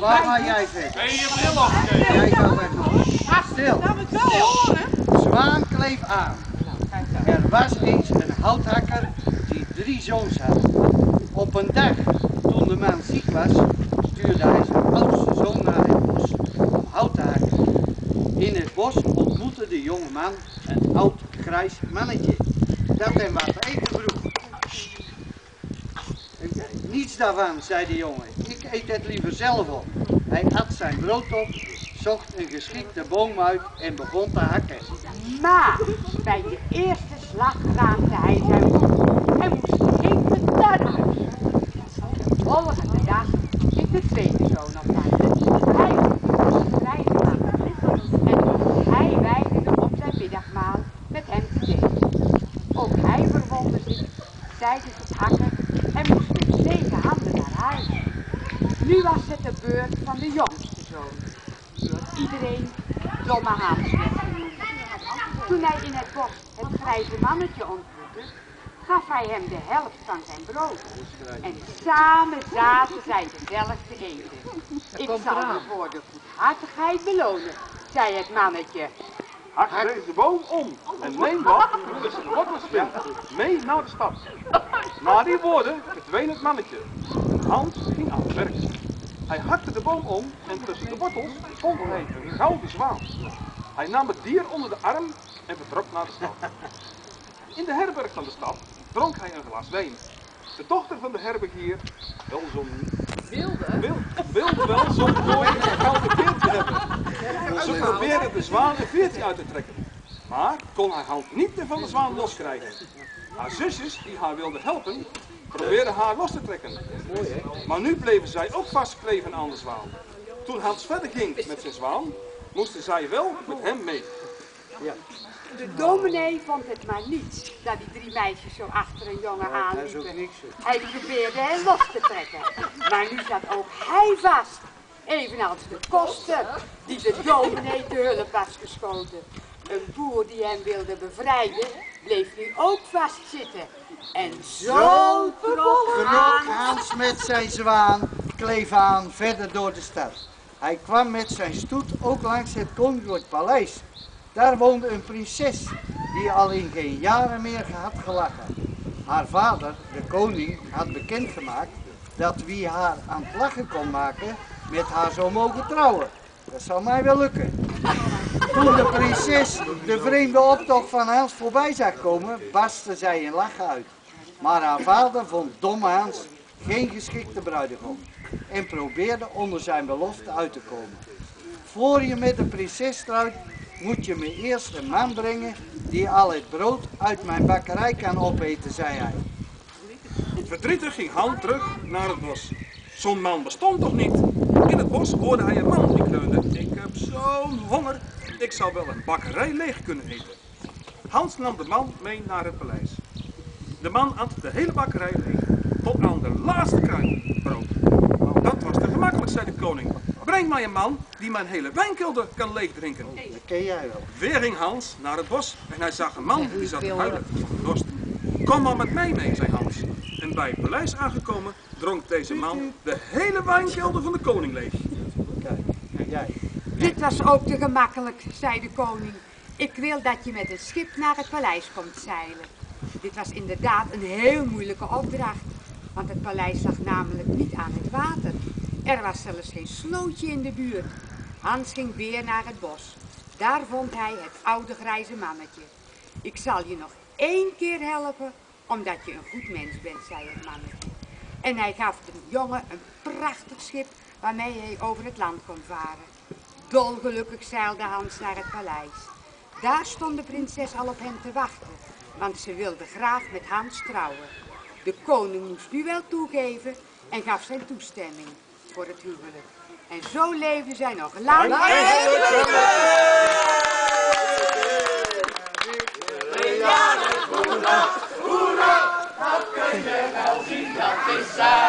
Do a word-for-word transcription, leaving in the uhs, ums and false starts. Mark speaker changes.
Speaker 1: Waar ga jij verder?
Speaker 2: Hé, je bril afgegeven.
Speaker 1: Jij gaat weg. Stil.
Speaker 3: Stil.
Speaker 1: Zwaan kleef aan. Er was eens een houthakker die drie zoons had. Op een dag, toen de man ziek was, stuurde hij zijn oudste zoon naar het bos om hout te hakken. In het bos ontmoette de jonge man een oud grijs mannetje dat hem wat eten vroeg. Niets daarvan, zei de jongen. Ik eet het liever zelf op. Hij at zijn brood op, zocht een geschikte boom uit en begon te hakken.
Speaker 3: Maar bij de eerste slag raakte hij zijn mond en moest even daaruit. De volgende dag ging de tweede zoon op pad. Hij was vrij gemakkelijk en hij weigerde op zijn middagmaal met hem te delen. Ook hij verwondde zich tijdens het hakken en moest met zeven handen naar huis. Nu was het de beurt van de jongste zoon, door iedereen Domme Hans werd genoemd. Toen hij in het bos het grijze mannetje ontmoette, gaf hij hem de helft van zijn brood. En samen zaten zij gezellig te eten. Ik zal je voor de goedhartigheid belonen, zei het mannetje.
Speaker 2: Hak deze boom om en neem wat tussen de wortels vindt mee naar de stad. Na die woorden verdween het mannetje. Hans ging aan het werk. Hij hakte de boom om en tussen de wortels vond hij een gouden zwaan. Hij nam het dier onder de arm en vertrok naar de stad. In de herberg van de stad dronk hij een glas wijn. De dochter van de herbergier, wel zo'n wilde, wil, wilde wel zo'n mooi gouden veertje hebben. Ze probeerde de zwaan een veertje uit te trekken, maar kon haar hand niet meer van de zwaan loskrijgen. Haar zusjes, die haar wilden helpen, probeerden haar los te trekken. Maar nu bleven zij ook vastkleven aan de zwaan. Toen Hans verder ging met zijn zwaan, moesten zij wel met hem mee.
Speaker 1: Ja.
Speaker 3: De dominee vond het maar niets dat die drie meisjes zo achter een jongen
Speaker 1: Ja, dat is
Speaker 3: aanliepen.
Speaker 1: ook niks.
Speaker 3: Hij probeerde hen los te trekken, maar nu zat ook hij vast. Evenals de koster die de dominee te hulp was geschoten. Een boer die hem wilde bevrijden, bleef nu ook vastzitten. En zo trok
Speaker 1: Trok
Speaker 3: Hans.
Speaker 1: Hans met zijn zwaan kleef aan verder door de stad. Hij kwam met zijn stoet ook langs het koninklijk paleis. Daar woonde een prinses die al in geen jaren meer had gelachen. Haar vader, de koning, had bekendgemaakt dat wie haar aan het lachen kon maken, met haar zou mogen trouwen. Dat zou mij wel lukken. Toen de prinses de vreemde optocht van Hans voorbij zag komen, barstte zij in lachen uit. Maar haar vader vond Domme Hans geen geschikte bruidegom en probeerde onder zijn belofte uit te komen. Voor je met de prinses trouwt, moet je me eerst een man brengen die al het brood uit mijn bakkerij kan opeten, zei hij.
Speaker 2: Verdrietig ging Hans terug naar het bos. Zo'n man bestond toch niet? In het bos hoorde hij een man die kreunde. Ik heb zo'n honger, ik zou wel een bakkerij leeg kunnen eten. Hans nam de man mee naar het paleis. De man at de hele bakkerij leeg, tot aan de laatste kruim brood. Dat was te gemakkelijk, zei de koning. Breng mij een man die mijn hele wijnkelder kan leegdrinken.
Speaker 1: Dat ken jij wel.
Speaker 2: Weer ging Hans naar het bos en hij zag een man die zat te huilen van dorst. Kom maar met mij mee, zei Hans. En bij het paleis aangekomen dronk deze man de hele wijnkelder van de koning leeg.
Speaker 1: Kijk, en jij.
Speaker 3: Dit was ook te gemakkelijk, zei de koning. Ik wil dat je met een schip naar het paleis komt zeilen. Dit was inderdaad een heel moeilijke opdracht, want het paleis lag namelijk niet aan het water. Er was zelfs geen slootje in de buurt. Hans ging weer naar het bos. Daar vond hij het oude grijze mannetje. Ik zal je nog één keer helpen, omdat je een goed mens bent, zei het mannetje. En hij gaf de jongen een prachtig schip waarmee hij over het land kon varen. Dolgelukkig zeilde Hans naar het paleis. Daar stond de prinses al op hem te wachten, want ze wilde graag met Hans trouwen. De koning moest nu wel toegeven en gaf zijn toestemming voor het huwelijk. En zo leefden zij nog lang.
Speaker 4: Hoera, hoera, dat kun je wel zien, dat is zij.